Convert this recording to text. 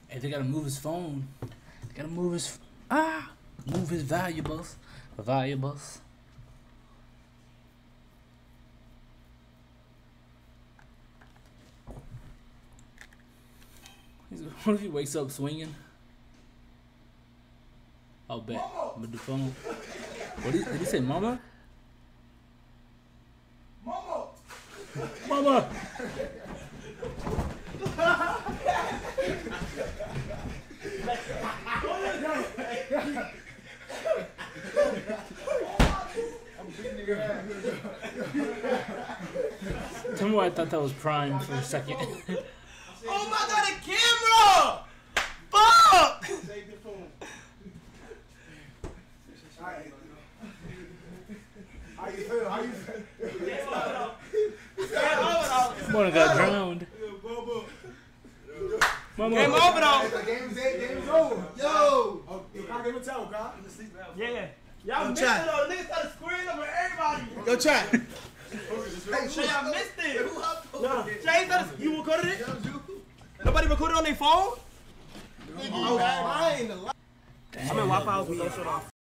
Hey, they gotta move his phone. They gotta move his move his valuables. Valuables. What if he wakes up swinging? I'll bet. With the phone. What did he say, mama? Mama! Mama! Tell me why I thought that was Prime for a second. Oh my god, a camera! Fuck! Save your phone. How you feel? How you feel? Mona got drowned. Mama. Game over though. Game's over. Yo! Oh, Kyle, give me a towel, Kyle. Yeah. Y'all missed it chat. though. Niggas started squaring up with everybody. Yo, chat. Hey, y'all missed it. No. Jay, you recorded it? Nobody recorded on their phone? I was fine. I'm in Waffle House with no shirt off.